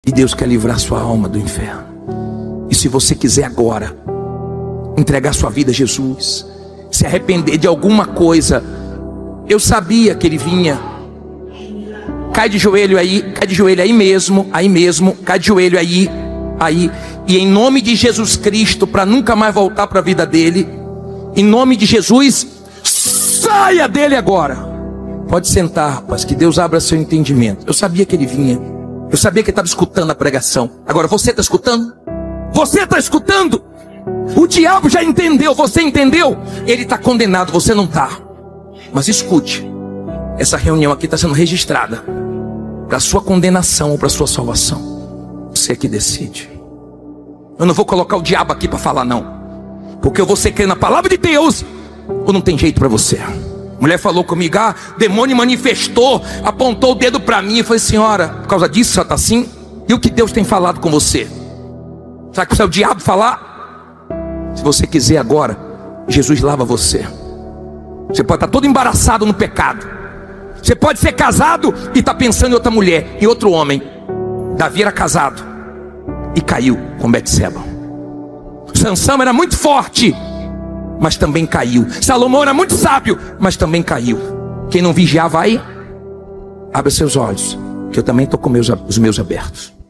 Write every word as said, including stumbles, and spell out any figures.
E Deus quer livrar sua alma do inferno. E se você quiser agora entregar sua vida a Jesus, se arrepender de alguma coisa, eu sabia que ele vinha. Cai de joelho aí, cai de joelho aí mesmo, aí mesmo, cai de joelho aí, aí. E em nome de Jesus Cristo, para nunca mais voltar para a vida dele, em nome de Jesus, saia dele agora. Pode sentar, rapaz, que Deus abra seu entendimento. Eu sabia que ele vinha. Eu sabia que ele estava escutando a pregação. Agora você está escutando? Você está escutando? O diabo já entendeu, você entendeu? Ele está condenado, você não está. Mas escute, essa reunião aqui está sendo registrada para sua condenação ou para sua salvação. Você que decide. Eu não vou colocar o diabo aqui para falar não, porque você crê na palavra de Deus ou não tem jeito para você. A mulher falou comigo, ah, demônio manifestou, apontou o dedo para mim e falei, senhora, por causa disso você está assim? E o que Deus tem falado com você? Será que é o diabo falar? Se você quiser agora, Jesus lava você. Você pode estar todo embaraçado no pecado. Você pode ser casado e estar pensando em outra mulher, em outro homem. Davi era casado e caiu com Betseba. Sansão era muito forte, mas também caiu. Salomão era muito sábio, mas também caiu. Quem não vigiar vai, abre seus olhos, que eu também estou com meus, os meus abertos.